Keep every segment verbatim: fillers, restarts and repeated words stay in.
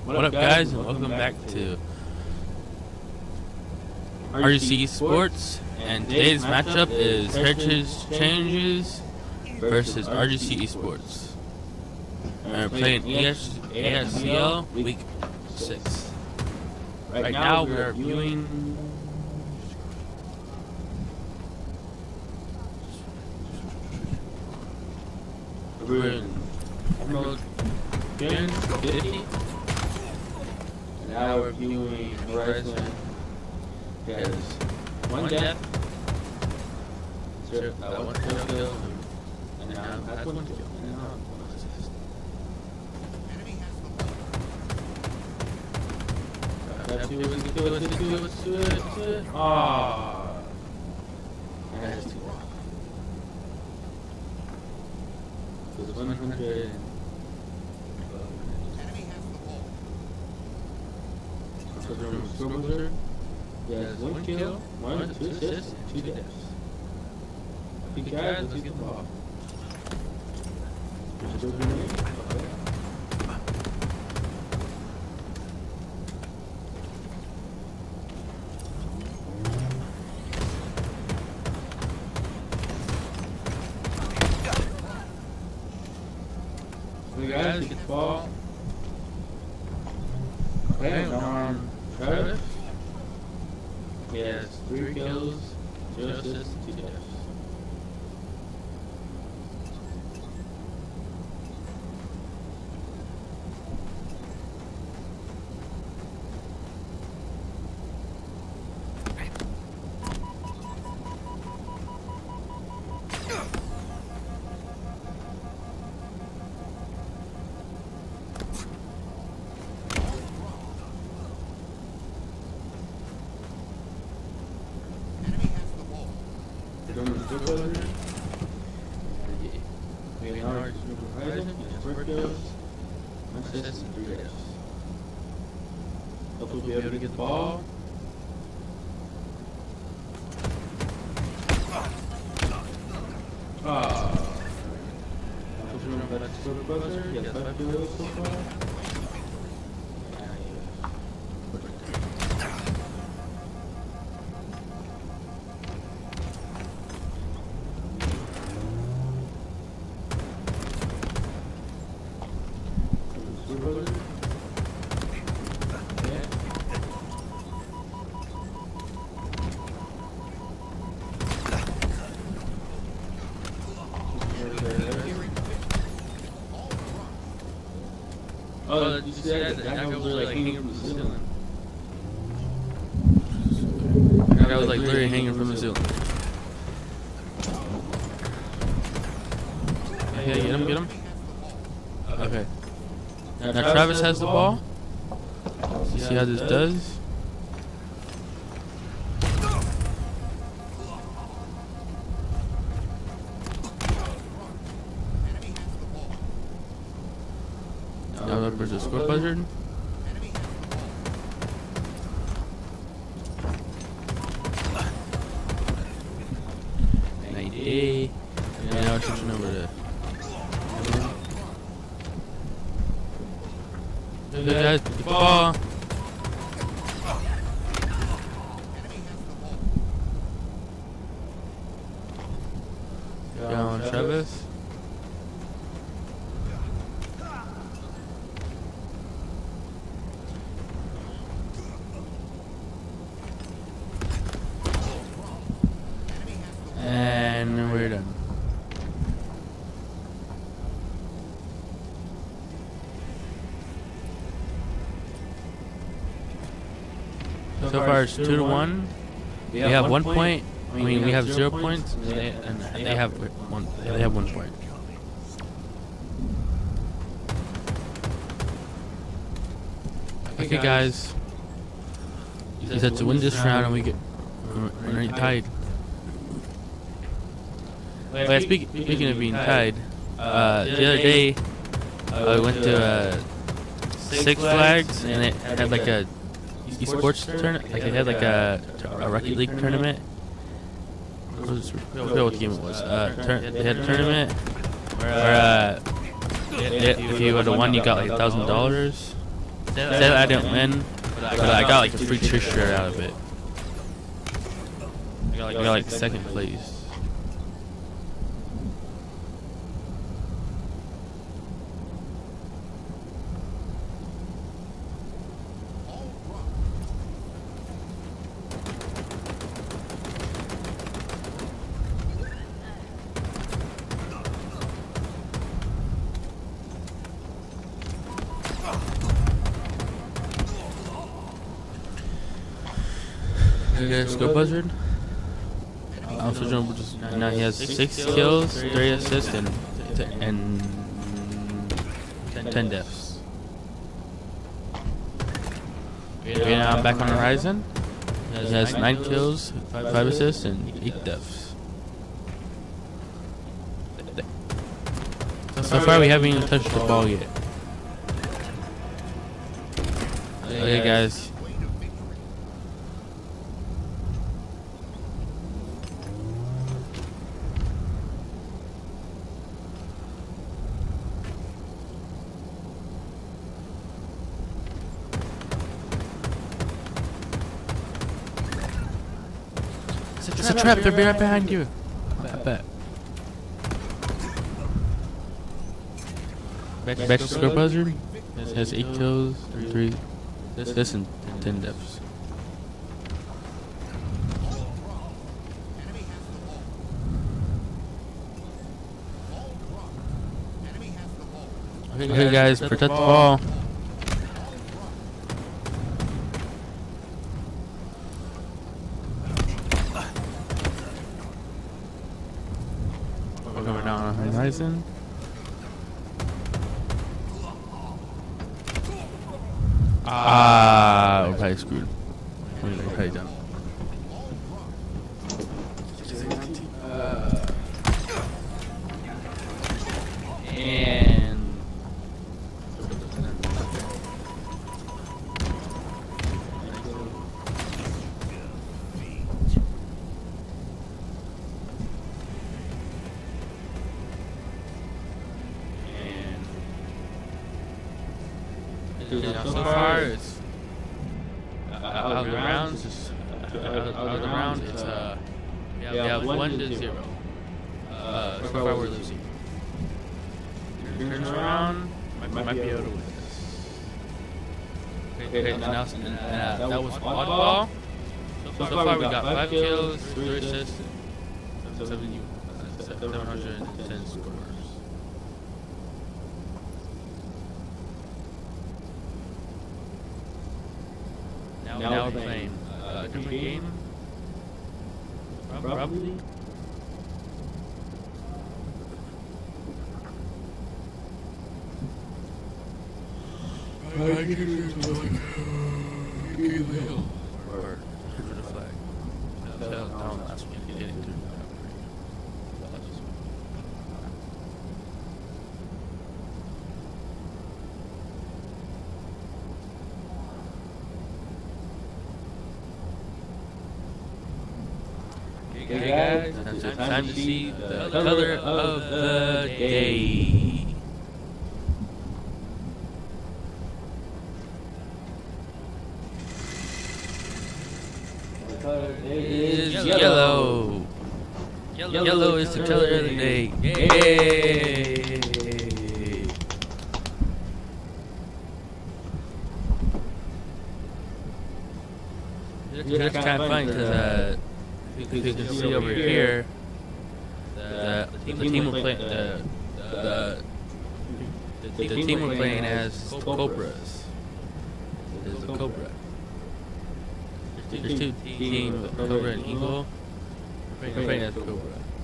What up, guys, and welcome back to R G C Sports. And today's matchup is Heritage Changes versus R G C Esports. And we're playing A S E L Week six. Right now, we are viewing. We're in Emerald fifty. Now we're viewing Horizon. Has one death, zero, uh, one zero kill, and now has one kill. And now one assist. Let's do it, let's do it, let's do it, let's do it, let's do it. Aww. And that has two off. So it's one hundred. Scoreboard. Yes, one, one kill, one, one two assists, and two deaths. Happy guys, let's get the ball. So guys, get the ball. Okay, now on Travis. He has three kills, two assists, two deaths. Hopefully we'll be able to get the ball. Ah. Hopefully we're about to score the buzzer. He has five kills so far. Oh, did you see that? That guy was literally like hanging from the ceiling. That guy was like literally hanging from the ceiling. Yeah, get him, get him. Okay. Now Travis has the ball. Let's see how this does. Now up versus score buzzard. ninety. And now we're switching over to. Good guys, the ball. Down Travis. And we're done. So far it's two to one. We have one point. I mean, we have zero points, and they, and they have one. They have one point. Okay, guys. He said to win this round, and we get we're already tied. Well, speak, speaking of being tied, uh, the other day uh, we went to uh, Six Flags and it had like a esports tournament. Like it had like a, a Rocket League tournament. I forgot what game it was. Uh, they had a tournament where uh, if you would have won, you got like a thousand dollars. said I didn't win, but I got like a free t-shirt out of it. I got like, I got, like second place. Okay, go buzzard. Also, John just now he has six kills, three assists, and and ten deaths. Okay, now I'm back on Horizon. He has nine kills, five assists, and eight deaths. So far, we haven't even touched the ball yet. Okay, guys. It's a trap, they'll be right behind you. I bet. Back, back to score buzzard. It has eight kills, three assists, and ten deaths. Okay, guys, protect the ball. We're going down on Horizon. Ah, we're probably screwed. We're probably done. Uh, and Yeah, so far, it's uh, out of the rounds. It's, uh, out of the round, it's uh, yeah, we have one to zero. Uh, so far we're losing. Turns around, might, might be able to win this. Okay, okay, and now, and, uh, that was oddball. So, so far we got five kills, three assists, and seven, uh, seven hundred ten scores. Now, now we're playing uh, a different game. Probably. I give you like give the hill or for the flag. That was last week. Getting through. Okay, guys, it's time to see the color of the day. The color is yellow. Yellow. Yellow is the color of the day. Yay! It's kind of funny because uh. You can see over here, the, the team we're playing, the, the, the, the team we're playing as Cobras. There's a Cobra. There's two teams, Cobra and Eagle. We're playing as Cobra.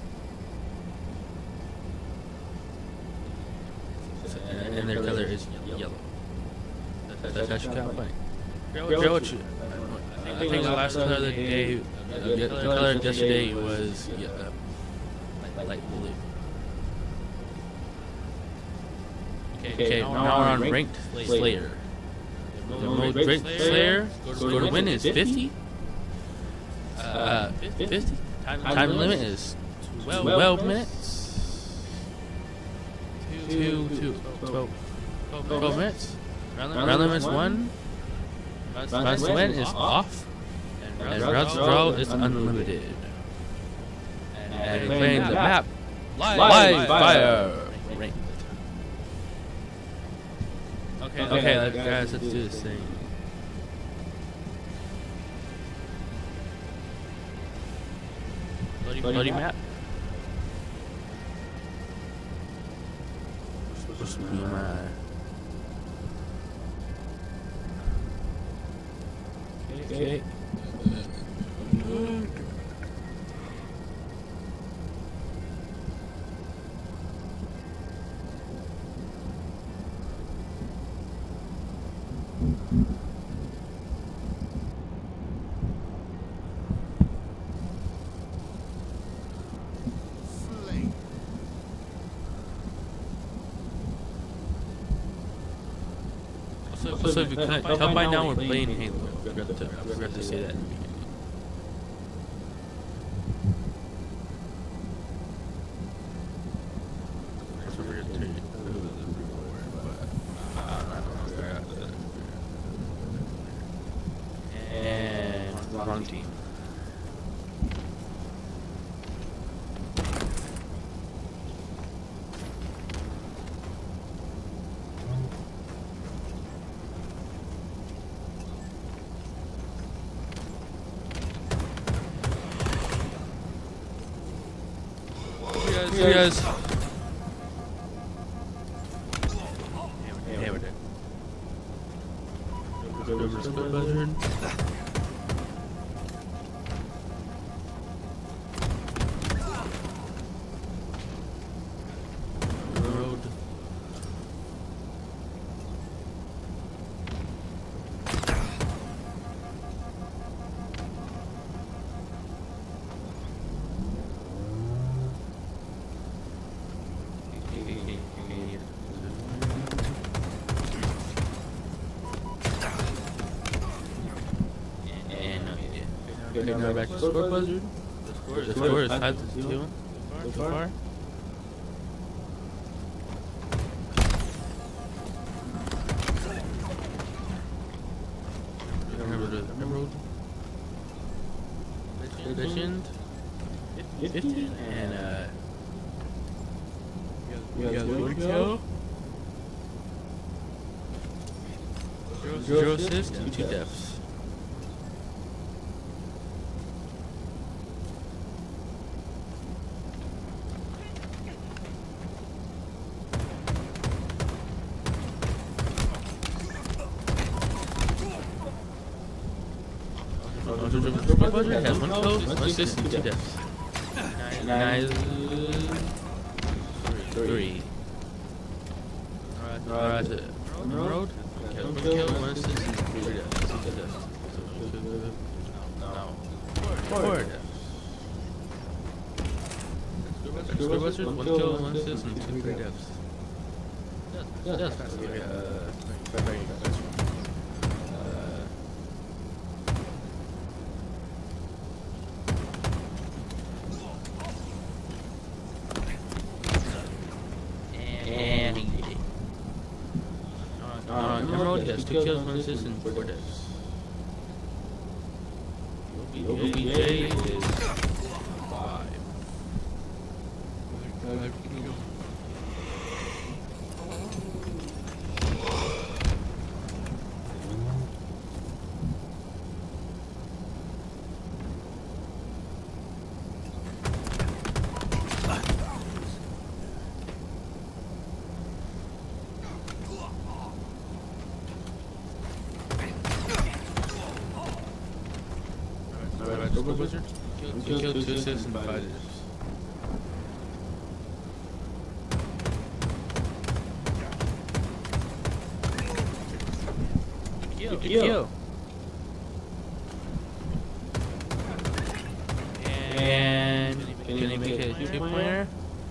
And, and their color is yellow. That's, that's actually kind of funny. Girl, what you? I think the last color of the day. The color yesterday was yeah, uh, light blue. Okay, okay, now we're on ranked Slayer. The most ranked Slayer score to win is fifty. Uh, fifty. Time limit is twelve minutes. Two, two, twelve, twelve minutes. Round limits one. Rounds to win is off. And rounds to draw is unlimited. And playing the map. Live fire. Ranked. Okay, okay, guys, let's do this thing. Bloody map. Supposed to be my. Okay. So, so if you can tell by now we're playing Halo. I forgot to, I forgot to say that. And wrong team. See you guys. Yeah, we're dead. Over split buzzard. Road. Okay, now back to score buzzard. The score, the score is tied to two so far. Remember the emerald. Legend. fifty. And uh. You got one kill. Zero assists and two deaths. Budget has one kill, one assist, and two deaths. Nine, three. Alright, on the road. One kill, one assist, and three deaths. Two deaths. No. Four deaths. Score Buzzard, one kill, one assist, and two three deaths. That's fast. Very fast. Yes, two kills, one assist, and four deaths. O B J is five. Alright, Wizard. Kill, kill, two assists and five deaths. Kill, kill. And can he make it a two-pointer?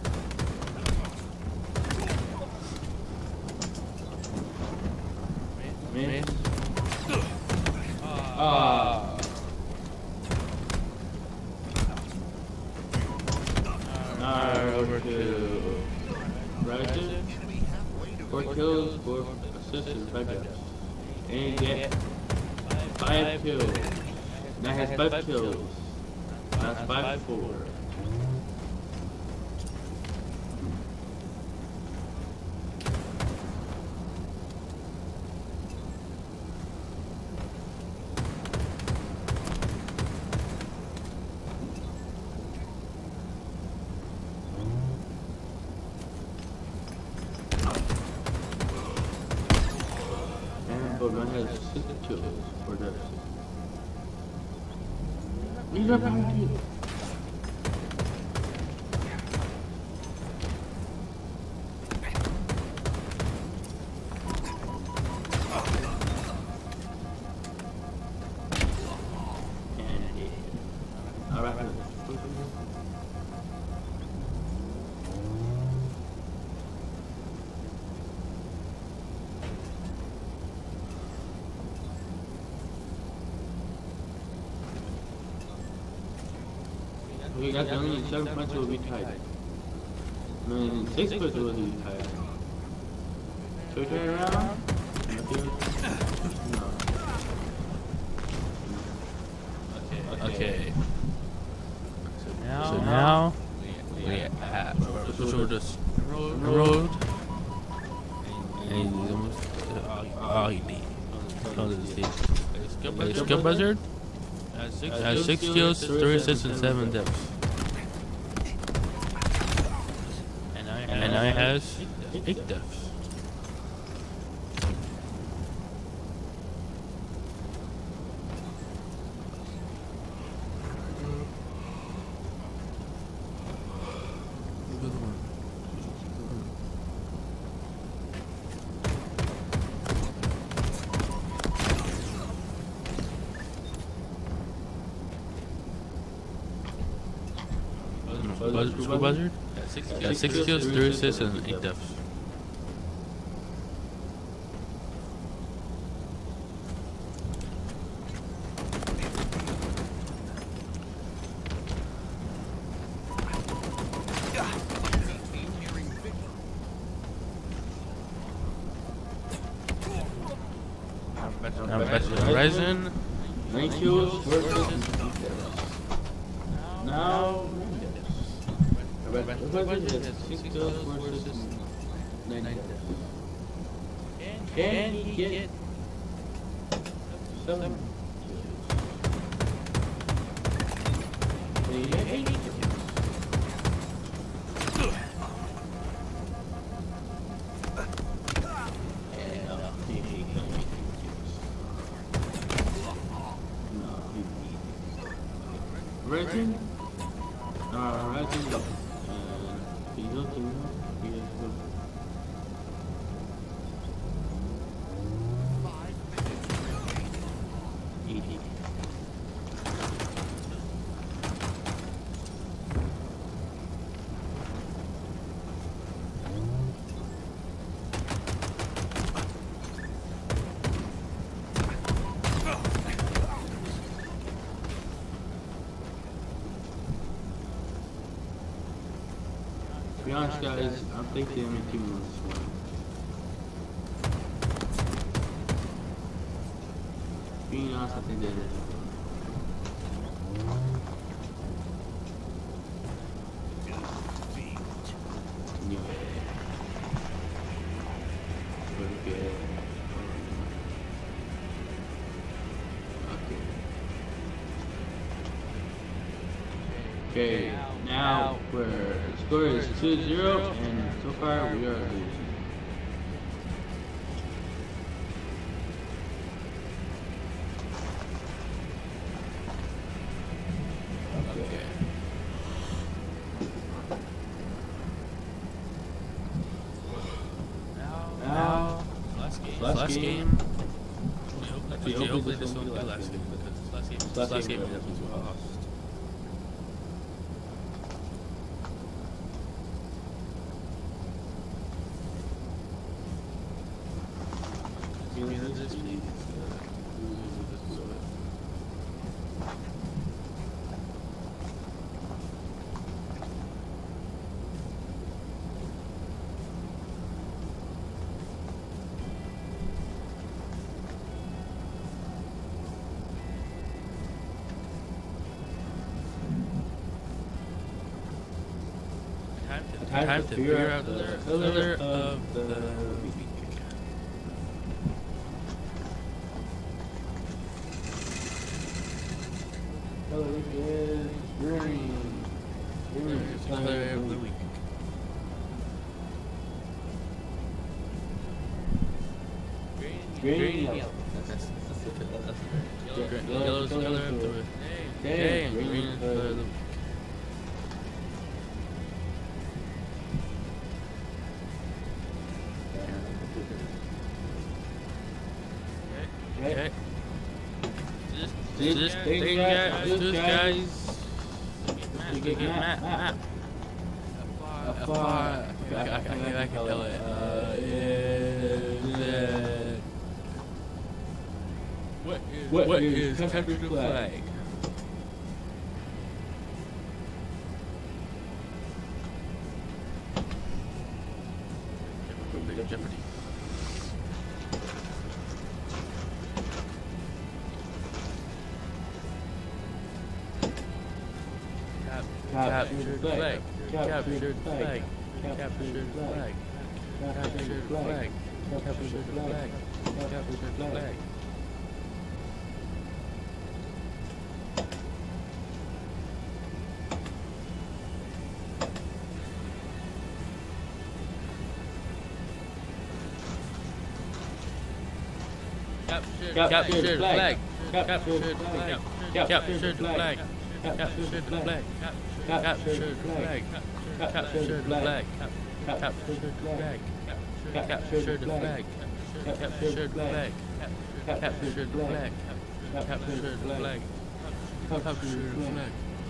Miss. Ah. Alright, over to Roger. four kills, four assists, and five deaths. And get five kills. Now has five kills. That's five four. But man has six kills for that. These are behind you. And alright. We got only seven points will be tied. I mean, six points will be tied. So we turn around. No. Okay. Okay. So now, so now we, we have so we're just road, road, and he's almost uh, oh he beat. Oh, it's Skill Buzzard. Has six kills, three assists, and seven deaths. And now he has eight deaths. Buzzard? Buzzard? Yeah, six kills, three assists, and eight deaths. Now back to the Horizon. Nine kills versus now. Six kills versus nine deaths. Can he get seven kills? Can he get eight kills? Regin? Uh, Regin. He's looking. He is looking. eighty. To be honest, guys, I think the enemy team won this one. Being honest, I think they did. Yeah. Very good. Okay. Okay. Now, where the score is two zero, and so far we are losing. Okay. Now, last game. Last, last game. game. Actually, hopefully this won't be the last game, because last game, last, last game, game we lost. Time to figure out the color of the week. Color is green. Green is the color of the week. Green, green, yellow. That's, that's the color. That's the yellow, yellow is the color of the day, and green is the color of the week. Okay. This, this thing, guys, this guys, you get map, map. F R, I can tell it. Uh, is it? What is, what what is country flag? Jeopardy. Captured flag. Captured flag. Captured flag. Captured flag. Captured flag. Captured flag. Captured flag. Captured flag. Captured flag. Captured flag. Captured flag. Captured flag. Captured flag. Captured flag. Captured flag. Captured flag. Captured flag. Captured flag.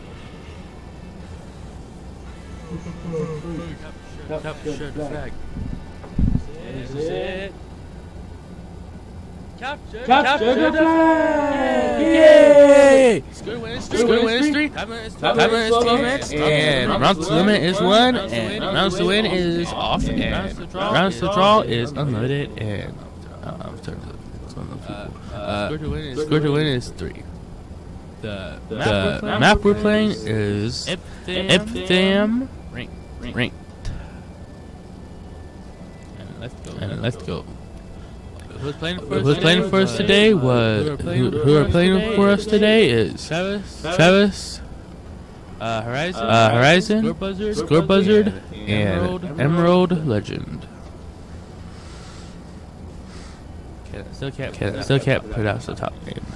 Captured flag. Is it? Capture, capture the flag! Yay! Score win is three. Score win is three. Time is twelve minutes. And round to limit is one. And rounds to win is off. And rounds to draw is unlimited. And I'm turning to score to win is score to win is three. The the map we're playing is Epitham Ranked. And let's go. And let's go. Who's playing for us, Who's playing for us today was who, who are playing for us today is Travis, Travis, uh, Horizon, uh, Horizon, Score Buzzard, Score Buzzard, and Emerald, Emerald Legend. Okay, still can't, okay, still can't pronounce the top name.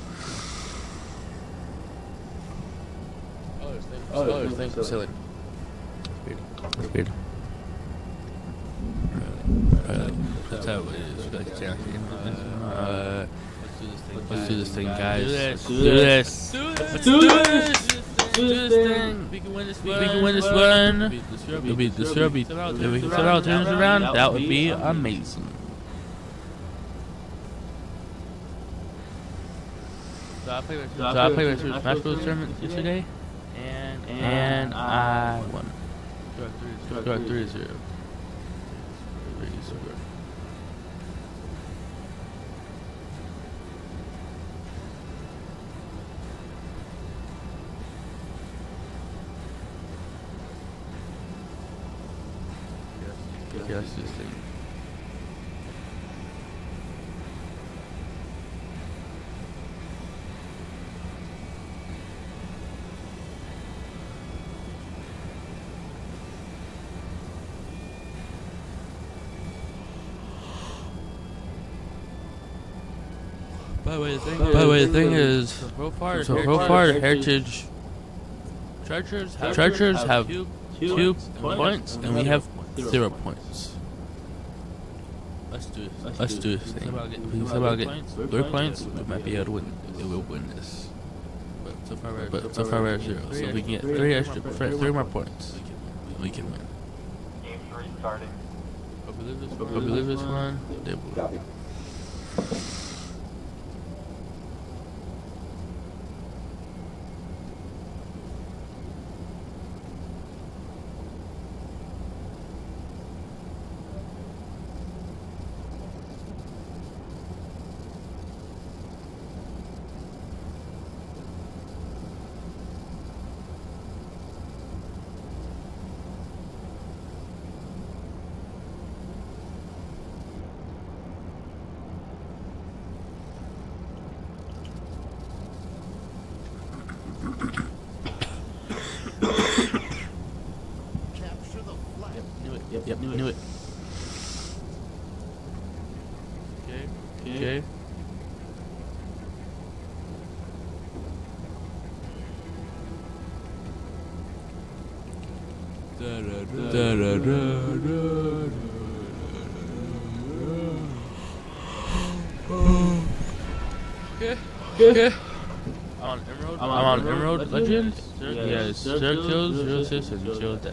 Oh, there's things so silly. Weird. That's weird. Uh, that's how it is. Uh, let's do this thing, guys. Let's do this. Let's do this. Let's do this thing. We can win this one. We can win this one. It'll be the Serbi. If we can set our turns around, that would be amazing. So I played with so I played with Smash Bros tournament yesterday, and and I won. Score three zero. Yeah, that's this thing. By the way, the thing, by the way, the thing is, so far, so far, heritage treasures have, treasures have two, two points, and we have zero points. Let's do this. Let's do this thing. If we somehow get three points, we might be able to win. We will win this. But so far, we're, but so far we're at zero. So if we can get three extra, three more points, we can win. Game three starting. Hope we live this one. Hope we live this one. They will. Okay. Okay. Okay. I'm on Emerald. I'm on Emerald Legends. Yeah, zero kills, zero assists, and zero deaths.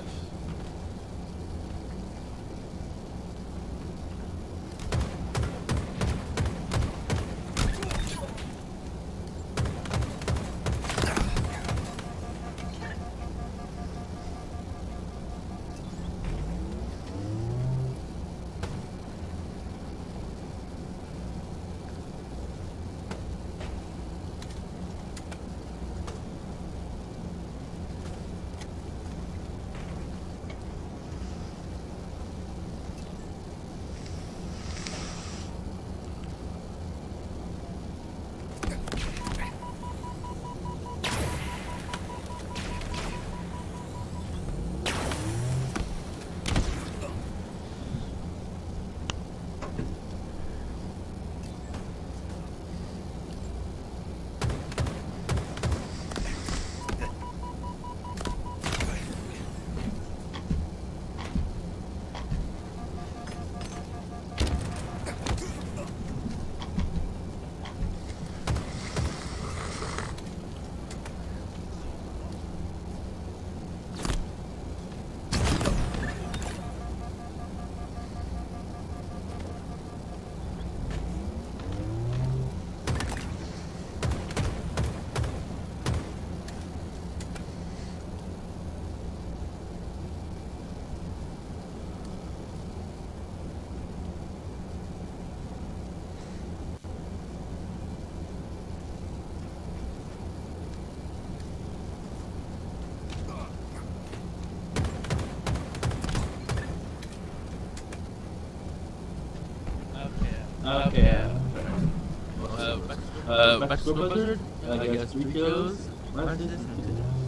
Okay. Uh, uh, Vegetable Blizzard. I guess three kills. One assist and two deaths.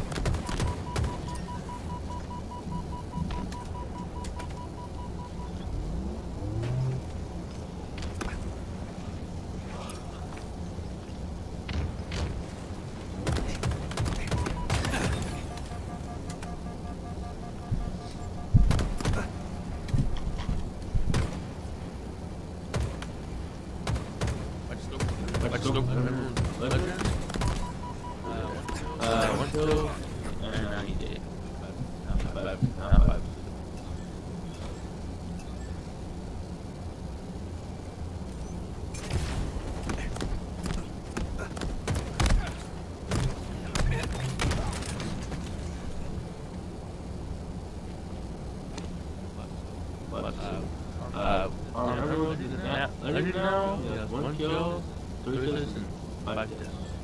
Let's go. Legend. Uh, one kill. And now he did. Not five. Not five. Uh, our Emerald is at Legend now. He has one kill, three assists, and five deaths.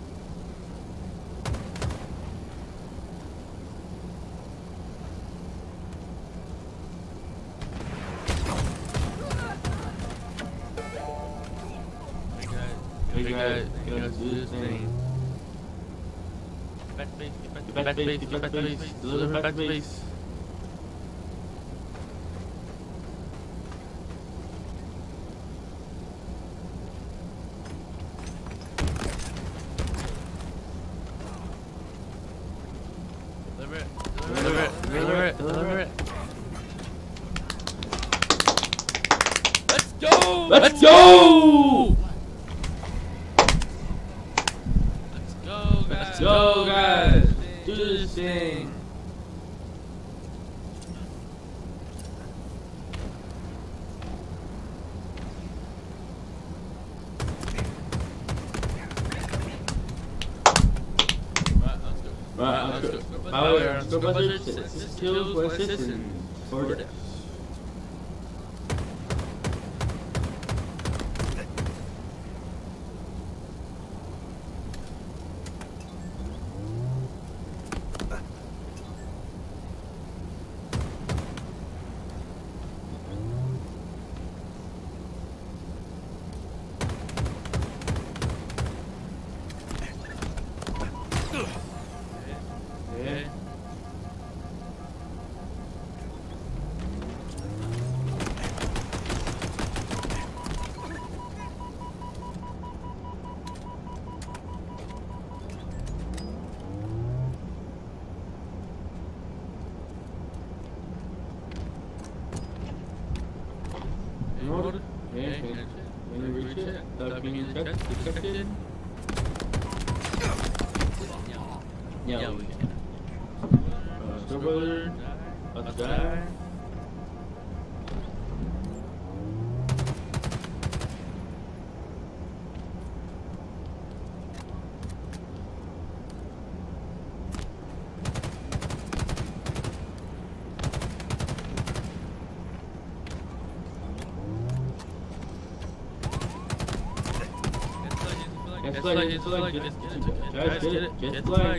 You guys, you guys do this thing. Back space, back space, back space, deliver back space. Deliver it, deliver it, deliver it, deliver it. Let's go! Let's go! Let's go, guys! Let's go, guys! Do this thing! Right, let's go. By the way, our score budget is six kills, one assist, and four deaths. Okay. Okay, when you reach it, without being detect- detected. Yeah, yeah, we can. Uh, Star Brother, let's die. Get flag, get flag, get it, guys, get it, get flag.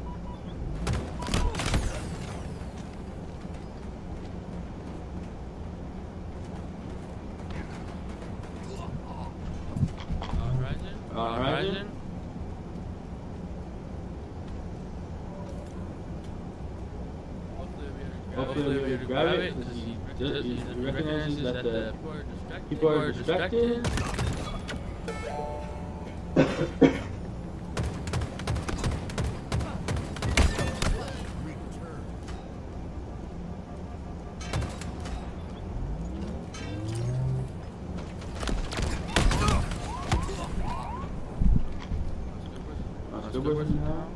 Uh, Horizon. Hopefully we can grab it, because he, he, he recognizes that the people are distracted. Cougars now.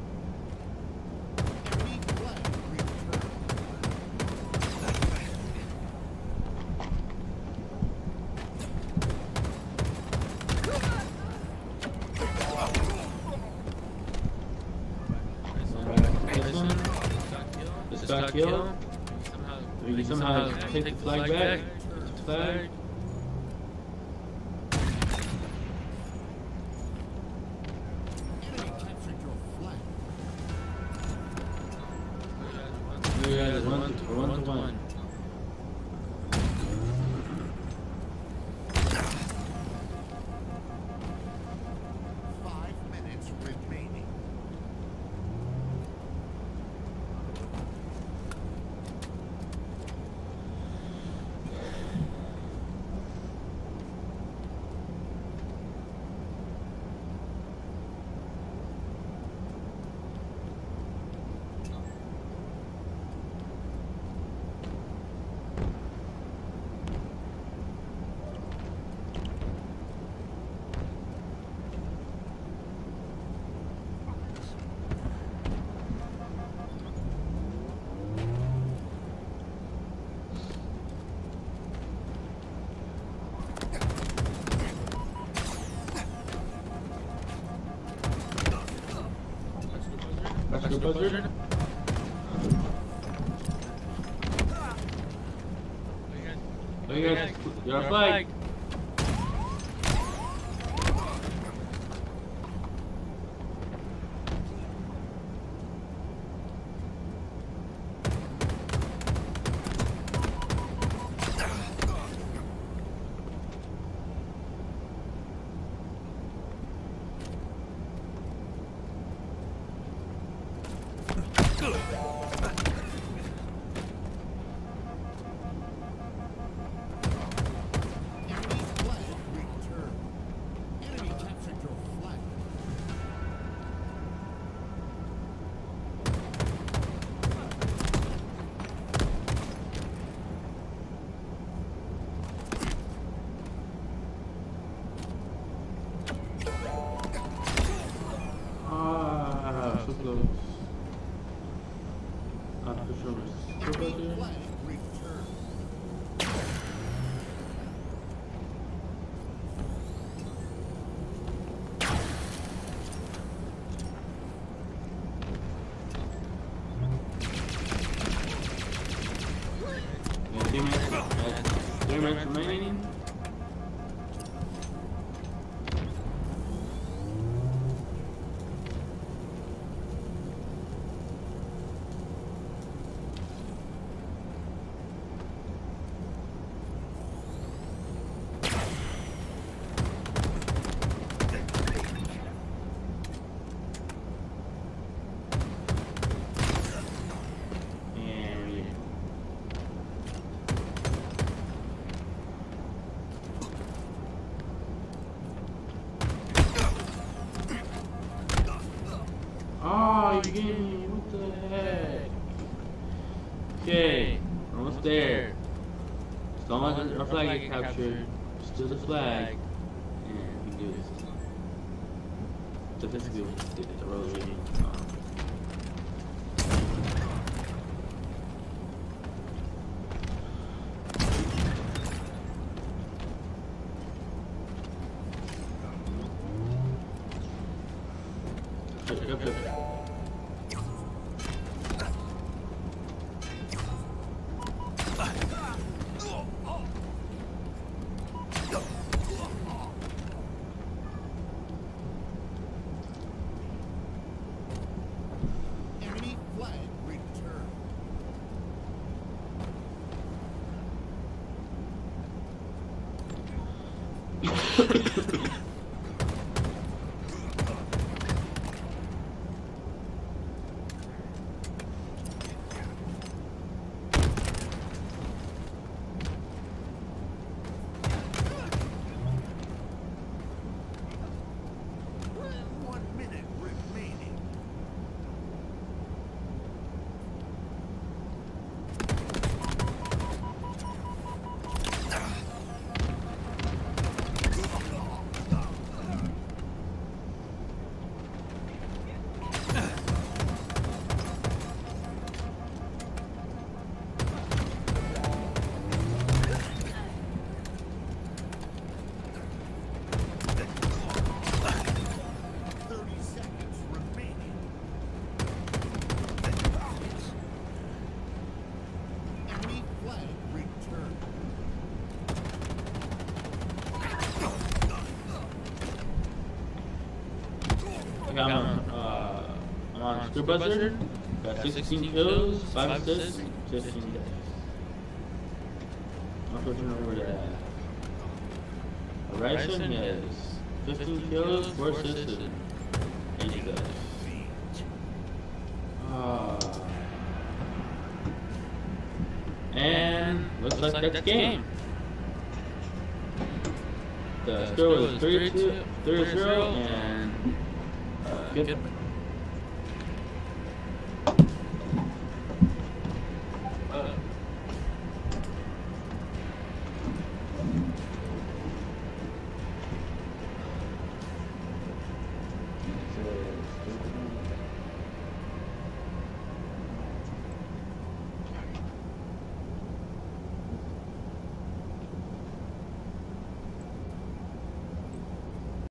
This got killed. We can somehow take the flag back. Flag. We got one, one to one. Five minutes remaining. That's the buzzer. Oh, you guys, you're a flag. Ah, so close. Not for sure. Still there? Yeah, three minutes. Three minutes remaining. Oh, you gave me, what the heck? Okay, almost there. As long as our flag get captured, to the flag, and we do this. So this is the, the rotating. Um, Yep, yep, yep. Enemy flag returned. One minute remaining. Thirty seconds remaining. Enemy flag returned. Okay, I'm on, uh, I'm on Screw Buzzard. Got sixteen kills, five assists, fifteen deaths. I'm looking over that. Horizon, he has fifteen kills, four assists, and eight deaths. Ah. And looks like that's game. The score was three to zero, and uh, good.